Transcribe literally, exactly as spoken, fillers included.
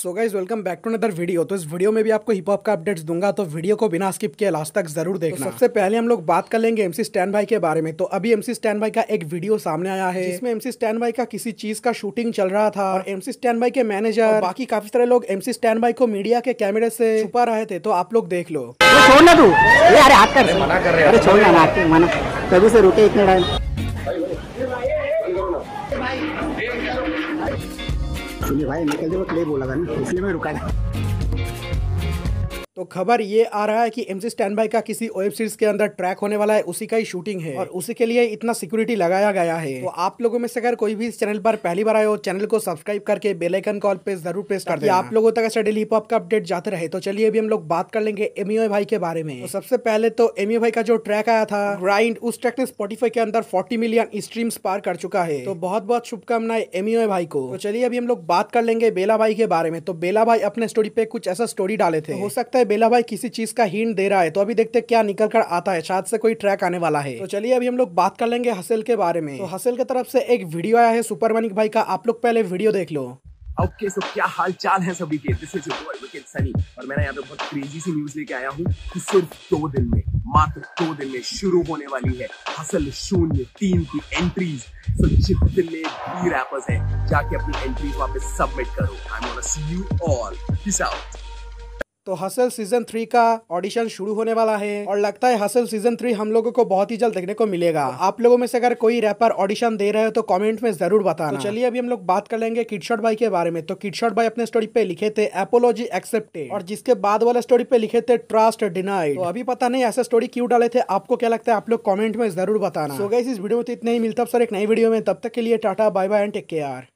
So guys welcome back to another video. तो इस video में भी आपको हिप हॉप का अपडेट्स दूंगा, तो वीडियो को बिना स्किप किए लास्ट तक जरूर देखना। तो सबसे पहले हम लोग बात कर लेंगे एमसी स्टैंड भाई के बारे में। तो अभी एमसी स्टैंड भाई का एक वीडियो सामने आया है जिसमें एमसी स्टैंड भाई का किसी चीज का शूटिंग चल रहा था और एमसी स्टैंड भाई के मैनेजर बाकी काफी सारे लोग एमसी स्टैंड भाई को मीडिया के कैमरे से छुपा रहे थे। तो आप लोग देख लो। छोड़ना तू, अरे हाथ कर, मना कर रहे हैं, अरे छोड़ना ना, मना कभी से रुके इतने टाइम। सुनिए भाई, निकल दे, वो क्ले बोला था ना, इसलिए मैं रुका था। तो खबर ये आ रहा है कि एमसी स्टैंड बाय का किसी वेब सीरीज के अंदर ट्रैक होने वाला है, उसी का ही शूटिंग है और उसी के लिए इतना सिक्योरिटी लगाया गया है। तो आप लोगों में से अगर कोई भी इस चैनल पर पहली बार आए हो, चैनल को सब्सक्राइब करके बेल आइकन कॉल पे जरूर प्रेस कर देना, आप लोगों तक ऐसा डेली हिप हॉप का अपडेट जाते रहे। तो चलिए अभी हम लोग बात कर लेंगे एमियो भाई के बारे में। तो सबसे पहले तो एमियो भाई का जो ट्रैक आया था ग्राइंड, उस ट्रैक ने स्पॉटिफाई के अंदर फोर्टी मिलियन स्ट्रीम्स पार कर चुका है। तो बहुत बहुत शुभकामनाएं एमियो भाई को। तो चलिए अभी हम लोग बात कर लेंगे बेला भाई के बारे में। तो बेला भाई अपने स्टोरी पे कुछ ऐसा स्टोरी डाले थे, हो सकता है बेला भाई किसी चीज का हिंट दे रहा है। तो अभी देखते हैं क्या निकल कर आता है, शायद से कोई ट्रैक आने वाला है। तो चलिए अभी हम लोग बात कर लेंगे हसल के बारे में। तो हसल की तरफ से एक वीडियो आया है सुपरमैनिक भाई का, आप लोग पहले वीडियो देख लो। ओके सो क्या हाल चाल है सभी के, this is your boy Wicket Sunny और मैं यहाँ पे बहुत क्रेजी सी न्यूज लेके आया हूँ कि सिर्फ दो दिन में, मात्र दो दिन में शुरू होने वाली है हसल शून्य तीन की एंट्रीज। सो जितने भी रैपर्स हैं जाके अपनी एंट्रीज वहाँ पे सबमिट करो। I am gonna see you all, peace out. तो हसल सीजन थ्री का ऑडिशन शुरू होने वाला है और लगता है हसल सीजन थ्री हम लोगों को बहुत ही जल्द देखने को मिलेगा। आप लोगों में से अगर कोई रैपर ऑडिशन दे रहे हो तो कमेंट में जरूर बताना। तो चलिए अभी हम लोग बात कर लेंगे किडशॉट भाई के बारे में। तो किडशॉट भाई अपने स्टोरी पे लिखे थे एपोलॉजी एक्सेप्टेड और जिसके बाद वाले स्टोरी पे लिखे थे ट्रस्ट डिनाइड। तो अभी पता नहीं ऐसे स्टोरी क्यों डाले थे, आपको क्या लगता है आप लोग कमेंट में जरूर बताना। सो गाइस इस वीडियो में तो इतना ही, मिलता है सर एक नई वीडियो में, तब तक के लिए tata bye bye and take care.